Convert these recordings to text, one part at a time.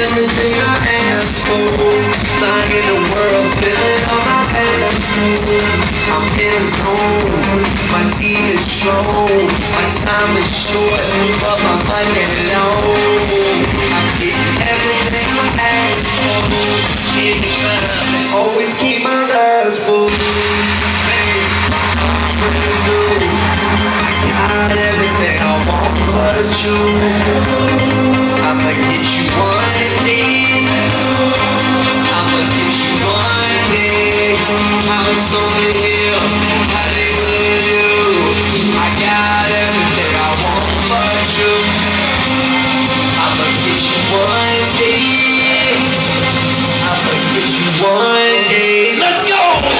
everything I ask for. Lying in the world, filling all my hands. I'm in the zone, my team is strong. My time is short, but my money long. I'm getting everything I ask for. In the club, always keep my eyes full. Got everything I want but you. I'ma get you one day. I'ma get you one day. House on the hill, Hollywood you. I got everything I want but you. I'ma get you one day. I'ma get you one day. Let's go!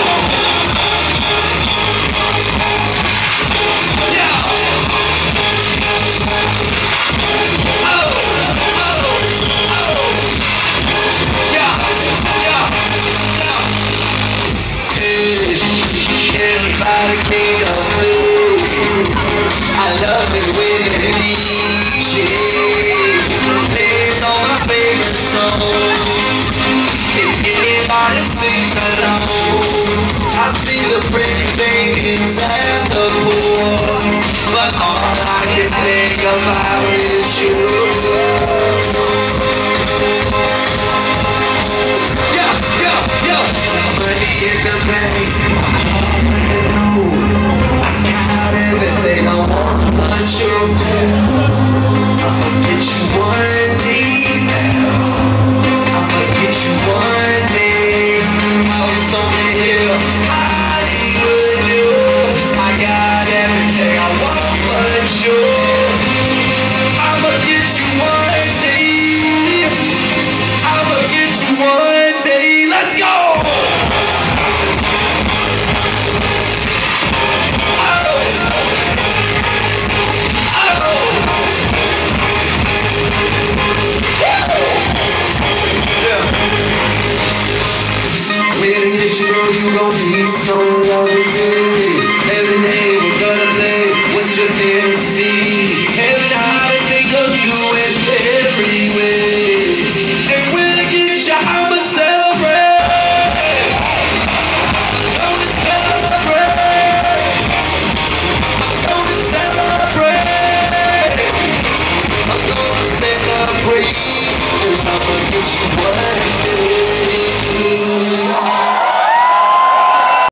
Everybody came to me. I love it when the DJ plays all my favorite songs. If anybody sings along, I see the pretty things and the poor, but all I can think about is you. Money in the bank, I got everything I want but you. I'ma get you one day. I'ma get you one day. House on the hill, Hollywood you. I got everything I want but you. I'ma get you one day. I'ma get you one day. Let's go! You know you gon' need some love again. Every day we're gonna play. What's your fantasy? Every night I think of you and every